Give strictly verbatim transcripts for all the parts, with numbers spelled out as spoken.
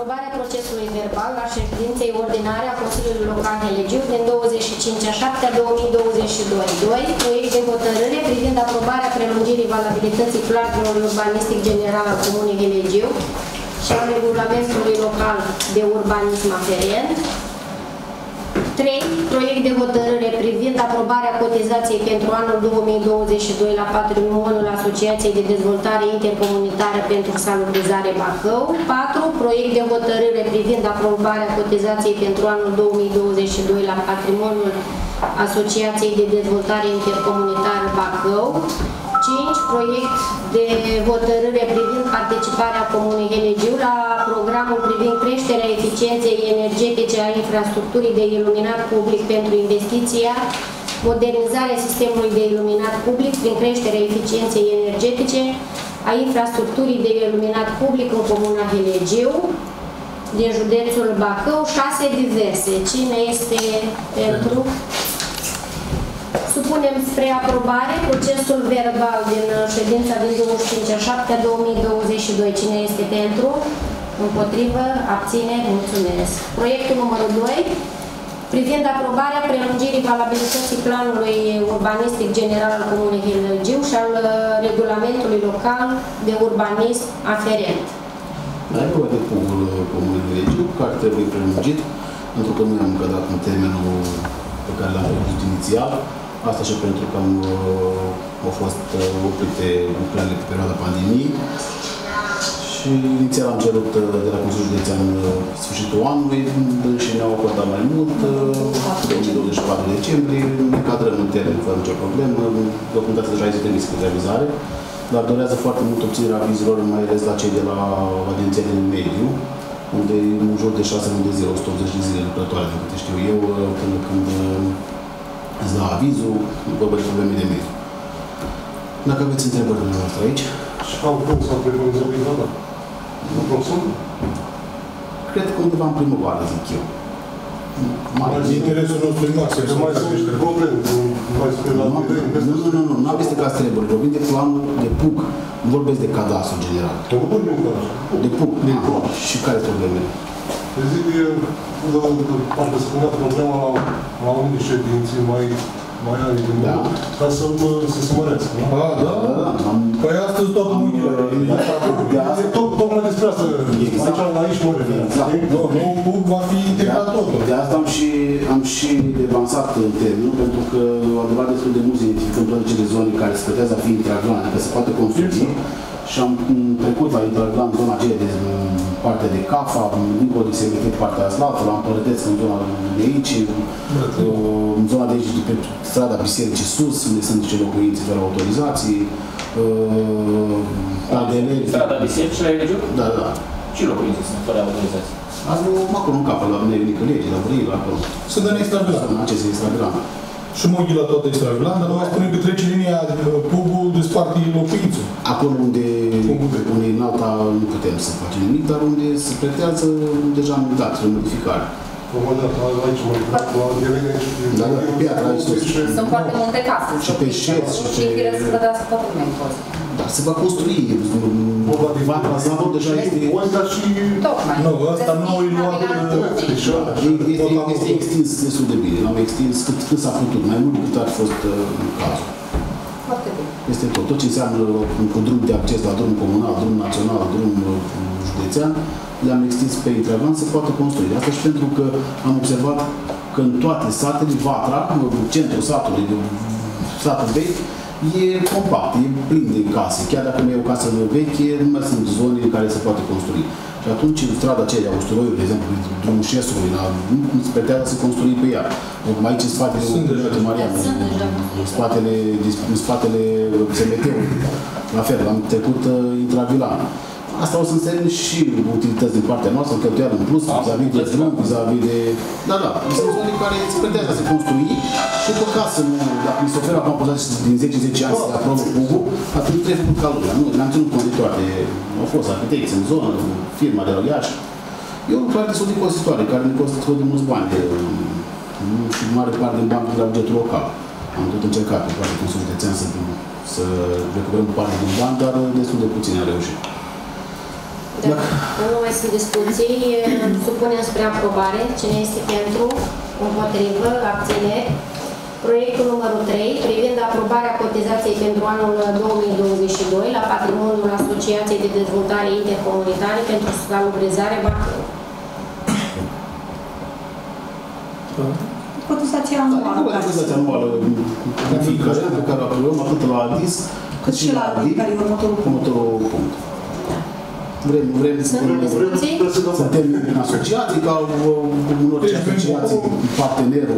Aprobarea procesului verbal la ședinței ordinare a Consiliului Local Helegiu din douăzeci și cinci a șaptea două mii douăzeci și doi. doi. Proiect de hotărâre privind aprobarea prelungirii valabilității planului urbanistic general al Comunei Helegiu și al regulamentului local de urbanism aferent. trei. Proiect de hotărâre privind aprobarea cotizației pentru anul două mii douăzeci și doi la patrimoniul Asociației de Dezvoltare Intercomunitară pentru Salubrizare Bacău. patru. Proiect de hotărâre privind aprobarea cotizației pentru anul două mii douăzeci și doi la patrimoniul Asociației de Dezvoltare Intercomunitară Bacău. cinci. Proiect de hotărâre privind participarea Comunei Helegiu la programul privind creșterea eficienței energetice a infrastructurii de iluminat public pentru investiția, modernizarea sistemului de iluminat public prin creșterea eficienței energetice a infrastructurii de iluminat public în Comuna Helegiu din județul Bacău. șase. Diverse. Cine este pentru? Supunem spre aprobare procesul verbal din ședința din douăzeci și cinci a șaptea două mii douăzeci și doi. Cine este pentru? Împotrivă? Abține? Mulțumesc. Proiectul numărul doi. Privind aprobarea prelungirii valabilității planului urbanistic general al Comunei Helegiu și al regulamentului local de urbanism aferent. Ai vorba de punctul Comunei Helegiu, care trebuie prelungit, pentru că nu am încădrat în termenul pe care l-am făcut inițial. Asta și pentru că am, uh, au fost uh, oprite lucrările pe perioada pandemiei și inițial am cerut uh, de la Consiliul Județean uh, sfârșitul anului și ne-au acordat mai mult, uh, două mii douăzeci și patru decembrie, ne cadrăm în termen fără nicio problemă, documentația deja este trimisă către avizare, dar durează foarte mult obținerea avizelor, mai ales la cei de la Agenția de Mediu, unde e în jur de șase mii de zile, o sută optzeci de zile lucrătoare, de câte știu eu, până când uh, îți dă avizul, vorba de probleme de mediu. Dacă aveți întrebări dumneavoastră aici. Și au cum s-au preconizat perioada? Nu sunt? Cred că undeva în primăvară, zic eu. Mai de interesul nostru în maxim. Că mai sunt niște probleme, mai sunt la teren. Nu, nu, nu, nu, nu aveți de caz trebuie. Vorbim de planul de P U C, nu vorbesc de cadastru general. Nu vorbim de cadastru. De P U C. Și care sunt problemele? Pe zi, parcă spunea problema la, la unii ședințe mai, mai ani de mult, da. Ca să, să se mărească, nu? A, da, da, da. Am... Păi astăzi tot mâinile. Tocmai despre asta, aici, aici mă refer. Nu, nu va fi integrat totul. De asta am și, am și devansat termenul, pentru că adevărat destul de mulți identificăm toate cele zone care se plătează a fi intraglan, că se poate construi. Și am trecut la intraglan în zona aceea de partea de Cafa, dincolo de Semifet, partea Aslatului, la Împărătesc în zona de aici, în zona de aici, de pe strada Bisericii sus, unde sunt niște locuințe fără autorizații, adeleri. Strada Bisericii la Helegiu? Da, da. Ce locuințe sunt fără autorizații? Acolo în Cafa, la Neunică Lege, la Vril, acolo. Sunt în extravilan. În aceste extravilan. Și Moghi la toată extravilan, dar noi spunem că trece linia P U B-ul desparte locuințul. Acolo unde, unde în alta nu putem să facem nimic, dar unde se pretează, deja am dat o modificare. Aici mă refer, la Delene și... Da, da, pe piatra, aici sus. Sunt foarte multe case. Și pe șes, și pe... Și trebuie să plătească patrimentul ăsta. Dar se va construi. Vatra Zavul deja este... Tocmai. Nu, ăsta nu e luat... Este extins destul de bine. L-am extins cât s-a putut, mai mult decât ar fost cazul. Foarte bine. Este tot. Tot ce înseamnă cu drum de acces la drum comunal, drum național, drum județean, le-am extins pe intraglan să poată construi. Asta și pentru că am observat că în toate satele, Vatra, centrul satului, satul vechi, e compact, e plin de case. Chiar dacă nu e o casă veche, nu mai sunt zone în care se poate construi. Și atunci, strada aceea de Usturoiului, de exemplu, drumul Șesului, nu se pretează să construi pe ea. Aici, în spatele Usturoiului Marian, în spatele, în spatele S M T-ului, la fel, am trecut intravilan. Asta o să însemne și utilități din partea noastră, cheltuială în plus, vis-a-vis de drum, vis-a-vis de... Da, da, sunt zone care se pretează să construi și pe casă, dacă mi se oferă acum pozați din zece zece ani să aprobă P U B-ul, atunci trebuie făcut ca lumea. Nu, ne-am ținut cont de toate. Au fost arhitecți în zonă, firma de la Iași. E o lucrare destul de costisitoare, care ne costă destul de mulți bani. Și mare parte din bani de la bugetul local. Am tot încercat pe partea Consiliului Județean să, să recuperăm parte din bani, dar destul de puțin am reușit. Da. Nu mai sunt discuții. Supunem spre aprobare. Cine este pentru? Împotrivă? Abțineri? Proiectul numărul trei, privind aprobarea cotizației pentru anul două mii douăzeci și doi la patrimoniul Asociației de Dezvoltare Intercomunitare pentru salubrizare Bacău. Cotizația Da, anuală. cotizația anuală în fiecare an pe care o aprobăm atât la A D I S cât și la A D I, care e următorul punct. următorul punct. Vrem, vrem să Sunt discuții? suntem în asociații, ca în orice asociații, partenerul,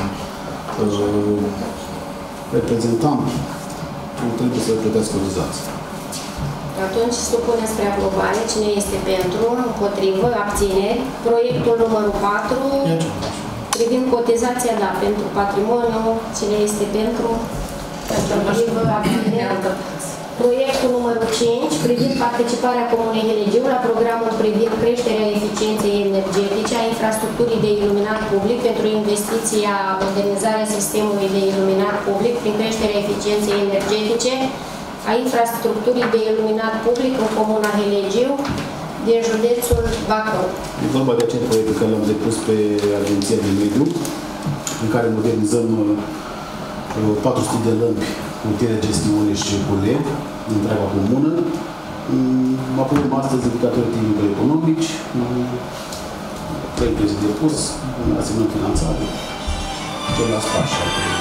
reprezentant, trebuie să plătească cotizații. Atunci supunem spre aprobare. Cine este pentru? Împotrivă? Abțineri? Proiectul numărul patru, privind cotizația, da, pentru patrimoniu. Cine este pentru? Împotrivă? Abțineri? Proiectul numărul cinci, privind participarea Comunei Helegiu la programul privind creșterea eficienței energetice a infrastructurii de iluminat public pentru investiția modernizarea sistemului de iluminat public prin creșterea eficienței energetice a infrastructurii de iluminat public în Comuna Helegiu din județul Bacău. E vorba de acel proiect pe care l-am depus pe Agenția de Mediu, în care modernizăm patru sute de lămpi cu telegestiune și cu L E D în întreaga comună. Apoi astăzi indicatori tehnico-economici, proiectul este depus, asemnăm finanțare, ceilalți pași.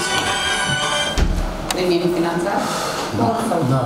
Primim finanțare? Da. Da.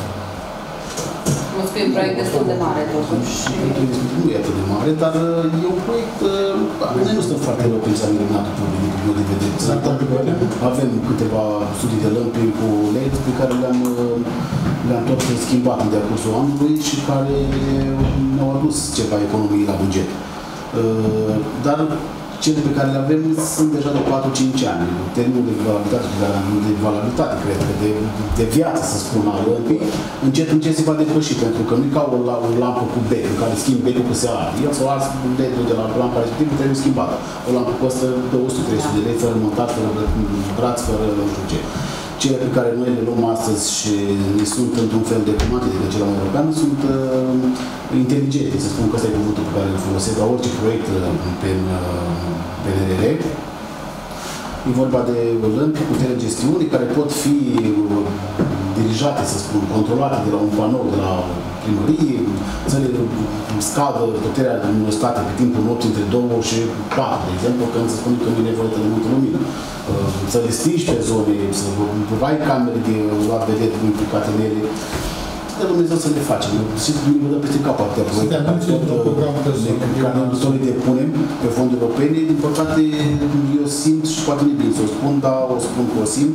Nu spui un proiect destul de mare, totuși. Și nu e atât de mare, dar e un proiect, noi nu suntem foarte rău pentru iluminatul public, din punct de vedere. Avem câteva studii de lămpi cu L E D pe care le-am le-am tot schimbat în decursul anului și care ne-au adus ceva economii la buget. Dar cele pe care le avem sunt deja de patru cinci ani. Termenul de valabilitate, de valabilitate, cred că, de, de viață, să spun, al lămpii, încet, încet se va depăși, pentru că nu e ca o, o lampă cu bec, în care schimbi becul că se arde. El s-o ars L E D-ul de la lampa respectivă, trebuie schimbată. O lampă costă două sute trei sute de lei, fără montat, fără braț, fără nu știu ce. Cele pe care noi le luăm astăzi și ne sunt într-un fel de comandă de cel mai european sunt uh, inteligente, să spun că ăsta e cuvântul pe care îl folosesc la orice proiect pe P N R R. E vorba de lămpi cu telegestiune care pot fi dirijate, să spun, controlate de la un panou, de la primărie, să le scadă puterea de luminostate pe timpul nopții între două și patru, de exemplu, când se spune că nu e nevoie de multă lumină. Să le stingi pe zone, să ai camere de luat vedere implicate în ele. De Dumnezeu să le facem. Și nu dă peste cap atâtea proiecte care noi le depunem pe fonduri europene. Din păcate, eu simt, și poate nu e bine să o spun, dar o spun că o simt,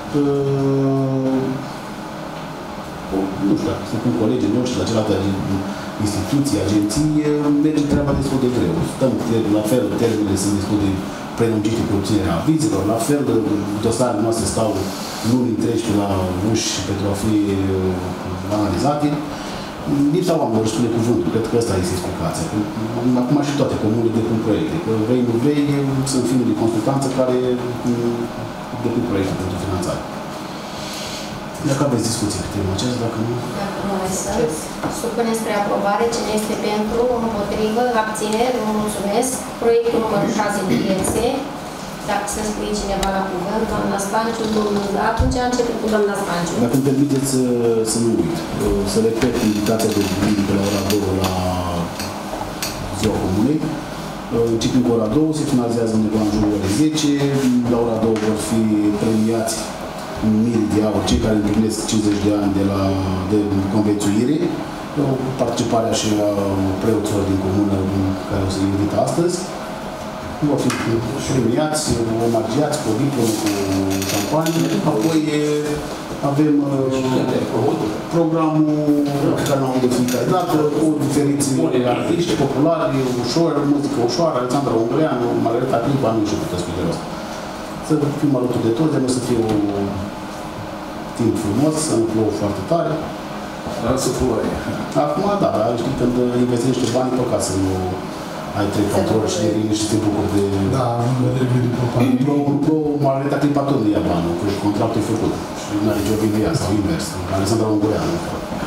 nu știu, dacă sunt colegii noștri la celelalte instituții, agenții, merge treaba destul de greu. Stăm la fel, termenele sunt destul de prelungite pe obținerea avizelor, la fel, dosarele noastre stau luni întregi pe la uși pentru a fi analizate. Lipsa oamenilor își spune cuvântul, cred că ăsta este explicația. Acum și toate comunele depun proiecte, că vrei, nu vrei, sunt firme de consultanță care depun proiecte pentru finanțare. Dacă aveți discuții pe tema aceasta, dacă nu... Dacă nu mai sunt, supunem spre aprobare. Cine este pentru, împotrivă, abțineri, vă mulțumesc. Proiectul numărul șase diverse. Dacă să scrie cineva la cuvânt, doamna Spanciu, domnul... Atunci a început cu doamna Spanciu. Dacă îmi permiteți să nu uit, să repet invitația de duminică de la ora două la ziua comunei. Începem cu ora două, se finalizează undeva în jurul orei zece. La ora două vor fi premiați mii de aur, cei care împlinesc cincizeci de ani de, la, de conviețuire, participarea și a preoților din comună care o să invită astăzi. Vor fi premiați, omagiați cu o diplomă, cu șampanie. Apoi avem programul care l-am de fiecare dată, cu diferiți artiști populari, ușor, muzică ușoară, Alexandra Ungăreanu, Margareta Clipa, nu știu câte spune de asta. Să fim alături de toți, să fie un timp frumos, să nu plouă foarte tare. Dar să plouă. Acum, da, știi, când investești bani, păcat să nu ai trei patru și de vine și te bucuri de... Da, nu vedem de după plouă, Margareta Clipa tot nu ia banul, că contractul e făcut. Și nu are nicio bine ea, sau invers. Alexandra Ungureanu.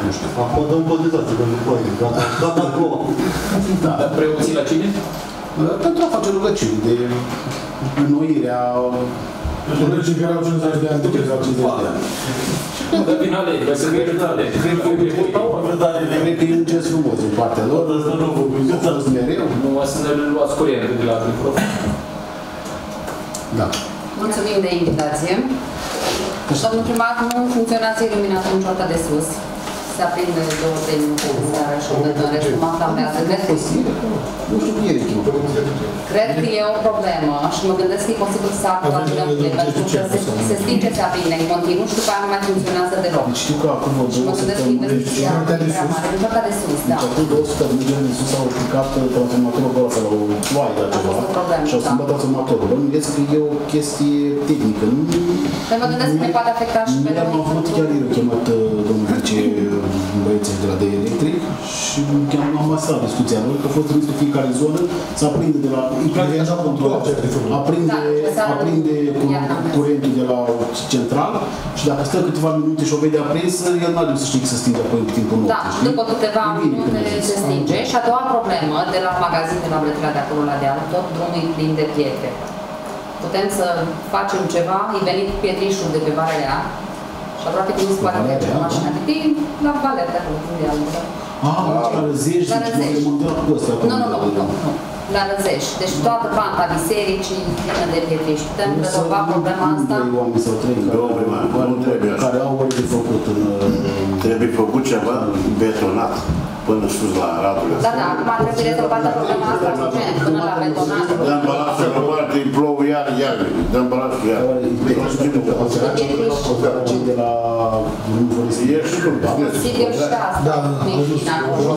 nu știu. Acum dăm cotizații pentru proiect, gata, gata acolo. Da. Dar preoții la cine? Pentru a face rugăciuni de înnoirea Legii care au cincizeci de ani, de cincizeci de ani. Dar din ale, că să fie din ale. Cred că e un gest frumos din partea lor. A fost mereu. Nu o să ne luați curent de la microfon. Da. Mulțumim de invitație. Domnul primar, nu funcționează iluminatul în ciorta de sus. Se aprinde două, trei minute în seara și în restul mă flamează. Cred că Nu știu cum e echipă. Cred că e o problemă și mă gândesc că e posibil să actualizăm pentru că se, se stinge, se aprinde în continuu și după aia nu mai funcționează deloc. Știu că acum Și mă două gândesc că investiția e prea mare. În ciorta de sus, da. Deci acum două sute de milioane de sus au aplicat transformatorul ăla sau o ploaie de ceva și au schimbat transformatorul. Bă, nu vezi că e o chestie tehnică. Dar mă gândesc că ne poate afecta și pe noi. Am avut chiar ieri chemat domnul vice băieții de la de electric și am ambasat discuția lor că a fost trimis pe fiecare zonă să aprinde de la... Practic așa controlat. Aprinde, aprinde curentul de la central și dacă stă câteva minute și o vede aprins, el n-a să știe că se stinge apoi în timpul nopții. Da, după câteva minute se stinge. Și a doua problemă, de la magazin, de la Brătila de acolo la deal, tot drumul e plin de pietre. Putem să facem ceva, e venit pietrișul de pe Valea și aproape că nu se poate merge cu mașina. Din la Valea de acolo, unde e Ah, la Răzești, la Răzești. Nu, nu, nu, nu, nu. La Răzești. Deci toată panta bisericii plină de pietriși. Putem rezolva problema asta? Doi oameni sau trei care au ori de făcut în... Trebuie făcut ceva betonat până sus la radul ăsta. Da, da, acum trebuie rezolvată problema asta urgent, până la betonat. Dăm balasul pe parte, îi plouă iar, iar, dăm balasul iar. Cei de la... E și nu, da? Sigur și asta. Micina, acolo.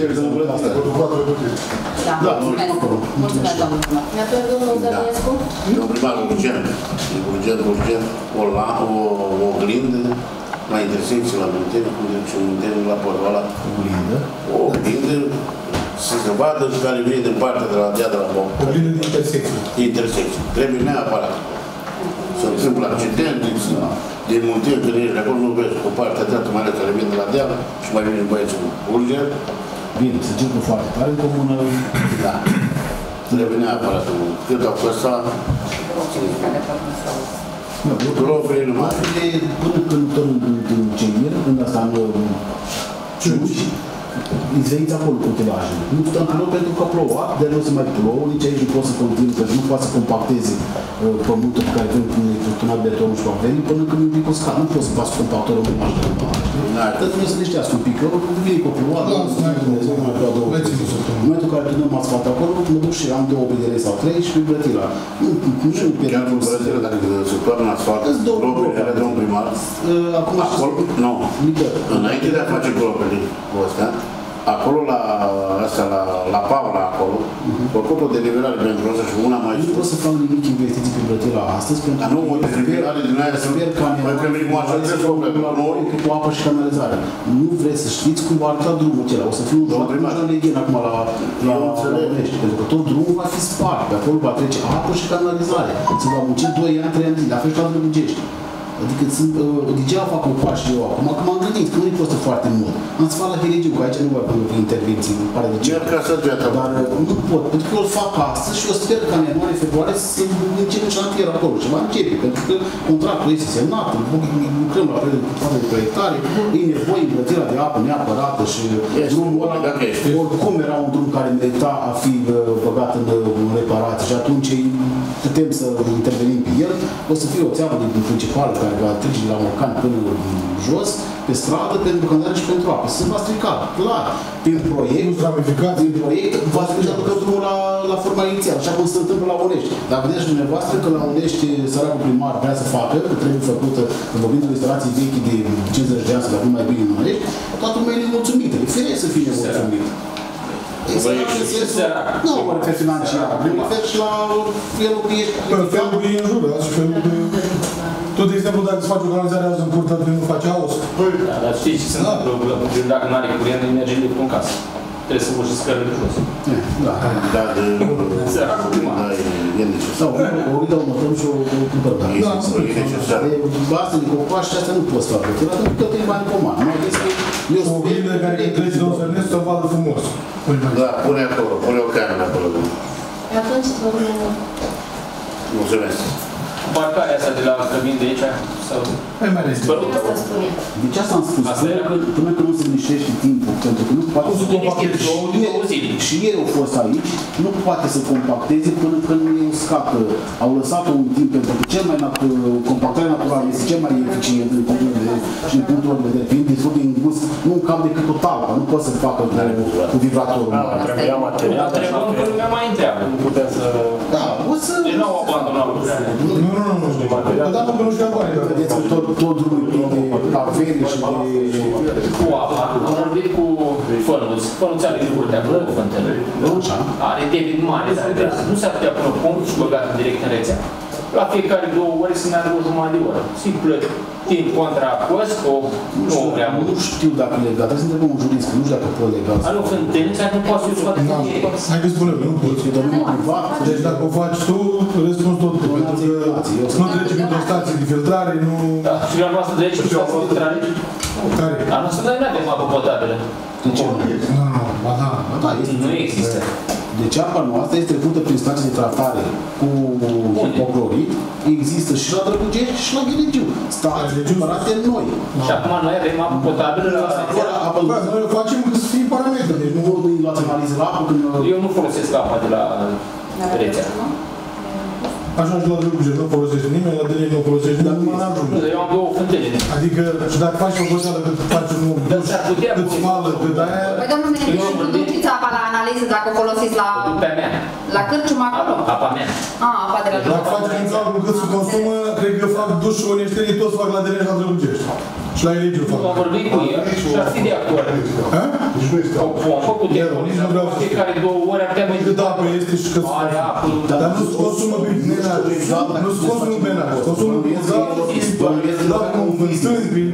Da, mulțumesc. Mulțumesc, domnul primar. Atunci, domnul Zărinescu? Domnul primar, urgent. Urgent, urgent. O, la, o, o oglindă la intersecție, la Munteni, cum zice Munteni, la podul ăla. Oglindă? O oglindă să se vadă care vine din partea de la dea de la Boc. Oglindă de intersecție. Intersecție. Trebuie neapărat. Se întâmplă accidente, din Munteni, când ești de acolo, nu vezi cu partea dreaptă, mai ales care vine de la deală și mai vine băieții cu urgent. Bine, se circulă foarte tare în comună. Da. Trebuie neapărat. Cât au costat? Gropile numai. Până când tornul din Cemir, când asta în Ciuși, izveiți acolo cu utilajele. Nu stăm pe loc pentru că a plouat, de nu se mai plouă, nici aici nu pot să continui, pentru că nu poate să compacteze pământul pe care vin prin tunat betonul și pavelii, până când vine cu scat. Nu poți să faci compactorul în mașină. Dar trebuie să leștească un pic, că vine cu o plouă, în momentul în care turnăm asfalt acolo, mă duc și am două bedere sau trei și pe Brătila. Nu, nu știu pe Chiar în Brătila, dacă se toarnă asfalt, gropile ale de un primar, acum acolo, nu, înainte de a face gropile astea, acolo la astea, la, la Paula acolo, uh-huh. o copă de nivelare pentru asta și una mai... Nu pot să fac nimic investiții pe Brătila astăzi, pentru că... Nu, o de nivelare din aia să... Sper ca cu apă și canalizare. Nu vreți să știți cum va arăta drumul acela. O să fiu un joc de leghen acum la Onești, pentru că tot drumul va fi spart. Pe acolo va trece apă și canalizare. Se va munci doi ani, trei ani zile, la fel și la Drăbugești. Adică sunt, uh, degeaba fac o pași eu acum, că m-am gândit că nu-i costă foarte mult. Am să fac la Helegiu, că aici nu voi pune intervenții, îmi pare de ce. Merg ca să viața. Dar uh, nu pot, pentru că eu îl fac astăzi și eu sper că în ianuarie, februarie să începem șantier acolo și va începe, pentru că contractul este semnat, lucrăm la toate de proiectare, e nevoie îmbrățirea de apă neapărată și drumul ăla, oricum era un drum care merita a fi uh, băgat în, în reparație și atunci putem să intervenim pe el. O să fie o țeavă din principală care va trece de la Morcan până jos, pe stradă, pentru canalizare și pentru apă. Se va strica, clar. Prin proiect, prin proiect, va trebui să aducă drumul la, la forma inițială, așa cum se întâmplă la Onești. Dar vedeți dumneavoastră că la Onești săracul primar vrea să facă, că trebuie făcută, că vorbim de instalații vechi de cincizeci de ani, să le mai bine în Onești, toată lumea e nemulțumită. E firesc să fie nemulțumită. Nu mă refer financiar, mă refer și la felul că ești... Felul e în jur, și felul de... Tot de exemplu, dacă îți faci o canalizare azi în curte, nu faci aos. Da, dar știi ce se întâmplă? Dacă nu are curent, nu merge liftul în casă. Trebuie să urci scările de jos. Da, da, de... Săracul primar. Da, e necesar. Sau o uită o mătăm și o cumpărăm. Da, e necesar. Asta de copaci și astea nu poți face, pentru că te-i bani coman. Mai Eu O oglindă care trece de un sărnesc să vadă frumos. Da, pune acolo, pune o cameră acolo. Atunci, Mulțumesc. Parcarea asta de la cămin de aici, sau... Hai mai ales. asta spune. Deci asta am spus, Asta până, era. că, până că nu se liniștește timpul, pentru că nu poate Nu să se liniștește compacteze. două- Și două ieri- zile. Și ieri au fost aici, nu poate să compacteze până când nu e uscat. Au lăsat-o un timp, pentru că cel mai nat- compactarea naturală este cel mai eficient din punctul de vedere și din punctul de vedere, fiind destul de îngust, nu încap decât o talpă, nu poți să facă cu, cu vibratorul. Da, trebuia material, Dar așa întrebăm că că lumea mai întreabă. nu putem să... Da, o să... Deci nu au abandonat lucrurile. Nu, nu, nu, nu. Da, nu, că nu știu bani. Vedeți că tot, tot drumul plin de avere și de... Cu apa, am vorbit cu Fănuț. Fănuț are lucruri de acolo, cu fântână. Așa. Are debit mare, dar nu s-ar putea pune punct și băgat direct în rețea. La fiecare două ore să meargă o jumătate de oră. Și plătim contra cost, o nu o prea mult. Nu știu dacă e legal, trebuie să întrebăm un jurist, că nu știu dacă pot legal. Are o fântână care nu poate să o scoate Da, din ei. hai că spune, nu poți. E domeniul privat, Deci dacă o faci tu, răspunzi tot tu. Pentru că nu trece printr-o stație de filtrare, nu... Da, și la noastră de aici, și la filtrare. Care? La noastră noi nu avem apă potabilă. de ce? Nu, nu, ba da. Ba da, este. Nu există. Deci apa noastră este trecută prin stații de tratare cu hipoclorit, există și la Drăgugești și la Ghilegiu. Stații cumpărate noi. Și acum noi avem apă potabilă la rețea. Apă Bă, noi o facem că să fie parametri, deci nu nu... voi luați analize la apă când... Eu nu folosesc apa de la rețea. Ajungi la Drăgugești, nu folosești nimeni, la Delei nu folosești nimeni, nu ajungi. Eu am două fântâne. Adică, și dacă faci o goseală, cât faci un om, Dar s-ar putea cât pune- smală, cât aia... Păi domnul Menegru, nu duceți apa la analiză dacă o folosiți la, Pe mea. la cârciumă acolo? Apa mea. A, apa de la Dacă faci un calcul cât se consumă, cred că fac dușul oneștenii, toți fac la Delei și la Drăgugești. Și la Eligiu fac. Am vorbit cu el și ar fi de acord. Ha? Deci nu este O pompă cu nici nu vreau telefonizat, să- fiecare două ore ar putea Cât apă este și cât se are apă. Dar nu se consumă prin benaj. Nu se consumă prin benaj. Se consumă prin apă, prin lapă, prin stânzi, prin...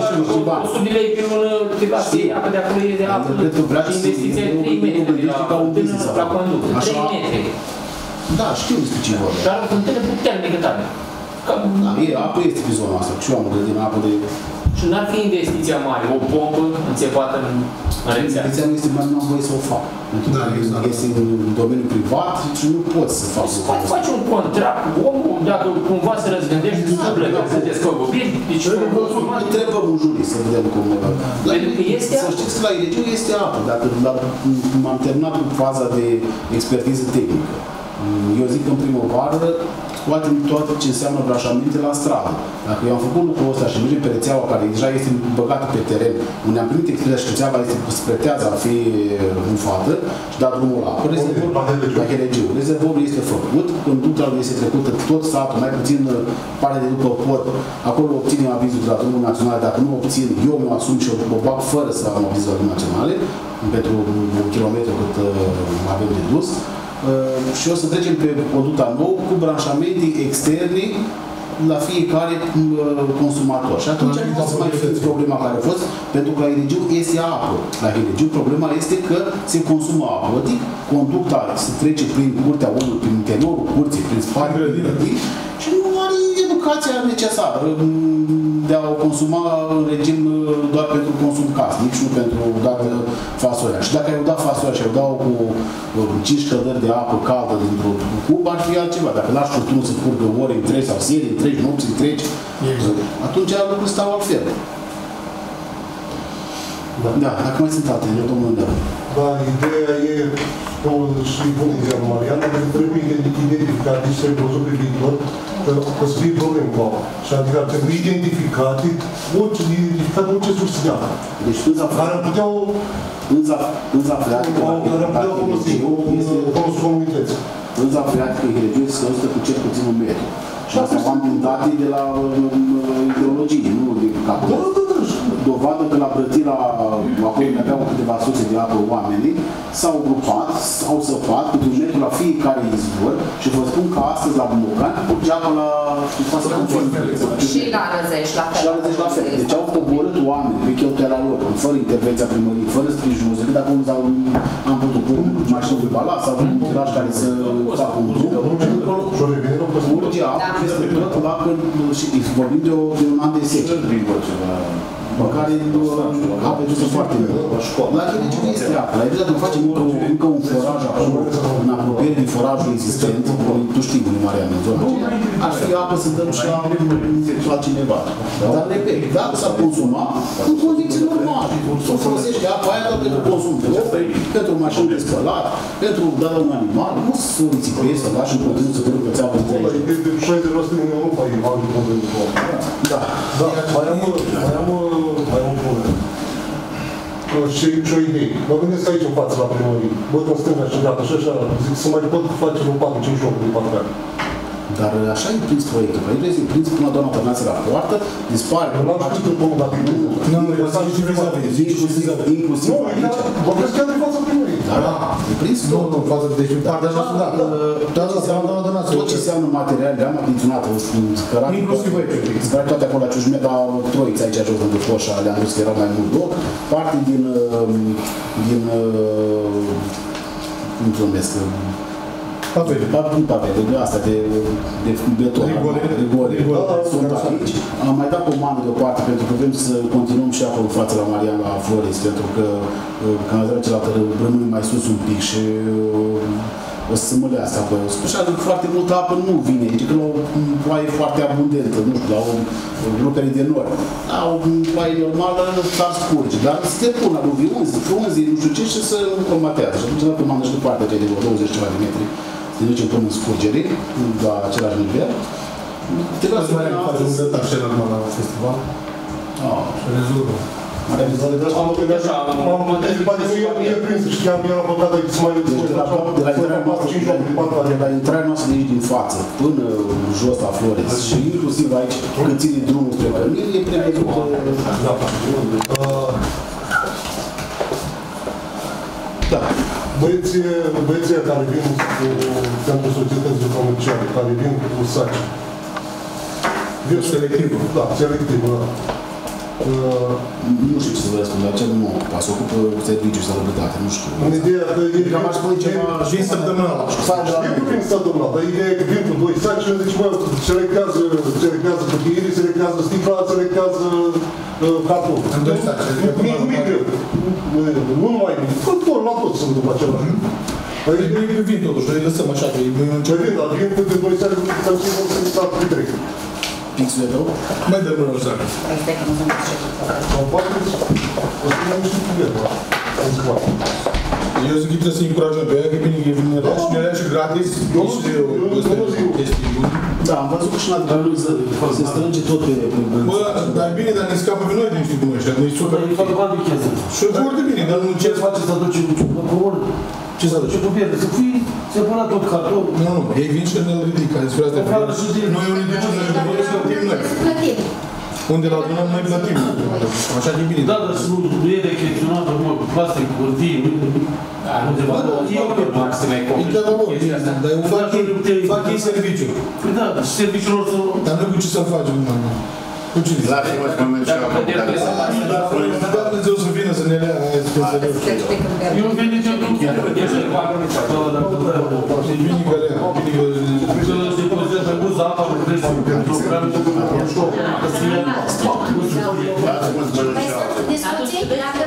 o sută de lei pe lună te lasă apă de acolo e de apă. Cred că vrea să- Investiția e trei metri de la ca un fântână business la acolo. conductă. Așa. trei metri. Da, știu despre ce vorba. Dar o fântână puternică tare. Ca- Da, e, apă este pe zona asta. Și eu am o grădină apă de... Și n-ar fi investiția mare, o pompă înțepată în în rețea. Investiția nu este, nu am voie să o fac. Pentru Da, că exact. este în domeniul privat și nu poți să faci. Să mai faci un contract cu omul, dacă cumva se răzgândește, să nu plătești, să descoperi. Deci, consumat. Întrebăm un jurist să vedem cum... La, Pentru că este să apă. știți că la Iligiu este apă. Dacă la, m-am terminat cu faza de expertiză tehnică. Eu zic că în primăvară scoatem toate ce înseamnă branșamente la stradă. Dacă eu am făcut lucrul ăsta și mergem pe rețeaua care deja este băgată pe teren, unde am primit expertiza și rețeaua este pretează a fi umfată și dat drumul la apă, rezervorul la Helegiu. Rezervorul este făcut, conducta este trecută tot satul, mai puțin pare de după pod, acolo obținem avizul de la drumul național, dacă nu obțin, eu mi-o asum și o bag fără să am avizul de la drumul naționale, pentru un kilometru cât uh, avem de dus. Uh, și o să trecem pe conducta nou cu branșamente externe la fiecare uh, consumator. Și atunci nu o să mai fiți problema care a fost, pentru că la Iligiu este apă. La Iligiu problema este că se consumă apă. Adică conducta se trece prin curtea omului, prin interiorul curții, prin spatele grădinii și nu are educația necesară de a o consuma în regim doar pentru consum casnic, nici nu pentru dat fasolia. Și dacă ai dat fasolia și ai dau cu cinci căldări de apă caldă dintr-o cub, ar fi altceva. Dacă lași furtunul să curgă ore întregi sau serii întregi, nopți întregi, atunci lucrurile stau altfel. Da, da, dacă mai sunt alte, eu domnul Ndeu. Da, ideea e, și bună ideea Mariana, că trebuie identificat, deci trebuie văzut pe viitor, că o să fie probleme cu apa. Și adică ar trebui identificate, orice, identificat orice sursă de apă. Deci pânza Care ar putea o, pânza, pânza freatică la care ar putea folosi, Helegiu este folosul comunității. pânza freatică Helegiu este scăzută cu cel puțin un metru. Și asta am din date de la hidrologie, nu de capul. Dovadă că la Brătila, acolo unde aveau câteva surse de apă oamenii, s-au grupat, s-au săpat câte un metru la fiecare izvor și vă spun că astăzi la Bumocan curge apă la față conform. Și la Răzești, la fel. Și la Răzești la fel. Deci au coborât oameni pe cheltuiala lor, fără intervenția primăriei, fără sprijinul, decât dacă unul au am putut cu mașini de balas sau un tiraj care să facă un drum. Curge apă peste tot la când și vorbim de un an de secere. pe care apa e dusă foarte mult. La Chileciu este apă. La evitat îmi facem încă, încă un foraj acolo, în apropiere de forajul existent, tu știi, în Mariana, în zona aceea, ar fi apă să dăm și la altcineva. Dar, repet, dacă s-ar consuma, în condiții normale. Să folosește apa aia doar pentru consum propriu, pentru mașini de spălat, pentru da la un animal, nu să țipezi, să lași în continuu să te rugă țeapă de trei. De șaizeci la sută din Europa e bani de contenit. Da. Da, mai am, mai am, mai am o problemă. Și, și o idee. Mă gândesc aici în față la primărie. Bă, în stânga și gata, și așa, zic, să mai pot face vreo patru cinci locuri de patru. Dar așa e prins proiectul. Proiectul este prins până la doamna Tărnață la poartă, dispare. Nu am știut cum dacă nu. Nu, nu, eu s-am utilizat. Inclusiv aici. Vă vreți chiar în fața primăriei? Da, da. E prins Nu, nu, față de deci partea noastră, da. Tot ce înseamnă materiale, am achiziționat, scărat. Inclusiv aici. Scărat toate acolo la Ciușmea, dar troiți aici jos lângă Foșa, le-am dus că era mai mult loc. Parte din, din, cum se numesc, Pavele. Nu pavele, de astea de, de beton. Rigore. Rigore. Sunt aici. Am mai dat comandă deoparte pentru că vrem să continuăm și acolo față la Marian, la Flores, pentru că canalizarea cealaltă rămâne mai sus un pic și o să se mălească apoi. Așa că foarte multă apă nu vine aici, că la o ploaie foarte abundentă, nu știu, la o rupere de nori. La o ploaie normală s-ar scurge, dar să te pun la unzi, frunzi, nu știu ce, și să combatează. Și atunci dată comandă și de partea aceea de douăzeci ceva de metri. Să ne ducem până în scurgere, la același nivel. Trebuie să mai facem un dătar și acum la festival. Și rezolvă. Mare vizare de Am anticipat de nu e prins, știam, era păcat aici să mai le de la, de la intrarea noastră, de la intrarea noastră de aici din față, până jos la Flores și inclusiv aici, când ține drumul spre Călniri, e prevăzut. Da. Da. Băieții, băieții care vin cu, pentru societățile comerciale, care vin cu saci. Vin Selectivă. Da, selectivă, da. Uh, nu știu ce să vă răspund, dar ce nu mă ocupa, se ocupă cu serviciul și sănătate, nu știu. În ideea că e... Cam aș spune ceva... Vin săptămânal. Știu că vin săptămânal, dar ideea e că vin cu doi saci și zici, mă, selectează, selectează cutiile, selectează sticla, selectează carton. În doi saci. Nu e greu. Nu numai nimic. Tot, la toți sunt după același. Noi vin totuși, noi lăsăm așa, că e Noi vin, dar vin cu doi saci, să nu se vor să pe trei. Pixul de tău? Mai dăm rău sacă. Stai că nu sunt Sau poate o să ne-am niște cuvinte, în spate. Eu zic că trebuie să încurajăm pe ea, că e bine că e bine și ne lea și gratis. Eu nu zic, eu nu zic. Da, am văzut că și la Dragul se strânge tot pe... Bă, dar e bine, dar ne scapă pe noi din niște buni ăștia, nu-i super. E foarte bani de chesă. Și foarte bine, dar nu Ce face să aduce cu ori? Ce să aduce? Ce cu pierde? Să fii, să pună tot carton. Nu, nu, ei vin și ne ridică, despre asta. Noi unii ducem, noi plătim noi. Unde la adunăm, noi plătim. Așa de bine. Da, dar să nu e de chestionat, urmă, cu plastic, cu hârtie, da, nu te va da. E ok, să mai e de la lor, dar eu fac ei serviciu. Păi da, dar și serviciul lor să... Dar nu cu ce să facem, nu mai. Cu cine? Lasă-mă să mă merg și acum. Da, Dumnezeu să vină să ne lea, aia să fie Eu vin nici eu nu chiar. E să le facă nici acolo, dar nu dă. E bine că lea, bine că... Să se pozează pe buză apa, nu trebuie să programul de șoc. Să fie... Lasă-mă să mă merg și acum. Discuții?